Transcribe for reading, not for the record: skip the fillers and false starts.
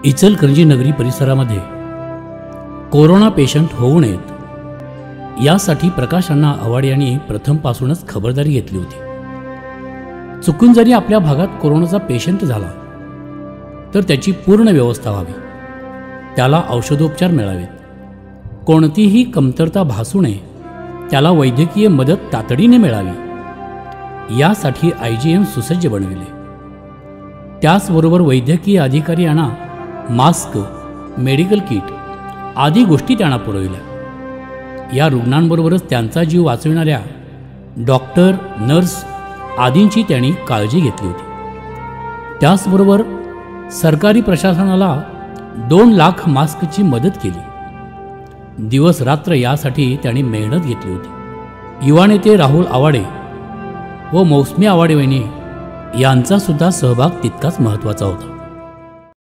इचलकरंजी नगरी परिसरामध्ये corona patient होऊ नयेत यासाठी प्रकाश अण्णा आवाडे यांनी प्रथमपासूनच खबरदारी घेतली होती. चुकून जरी आपल्या भागात कोरोनाचा पेशंट झाला तर त्याची पूर्ण व्यवस्था व्हावी, त्याला औषधोपचार मिळावेत, कोणतीही कमतरता भासू नये, त्याला वैद्यकीय मदत तातडीने मिळावी यासाठी IGM सुसज्ज बनविले. त्याचबरोबर वैद्यकीय अधिकारी यांना मास्क, मेडिकल किट आदी गोष्टी त्यांना पुरविल्या. या रुग्णांबरोबरच त्यांचा जीव वाचविणाऱ्या डॉक्टर, नर्स आदींची त्यांनी काळजी घेतली होती. त्याचबरोबर सरकारी प्रशासनाला 2 लाख मास्कची मदत केली. दिवस रात्र यासाठी त्यांनी मेहनत घेतली होती. युवा नेते राहुल आवाडे व मौसमी आवाडे वहिनी यांचा सुद्धा सहभाग तितकाच महत्त्वाचा होता.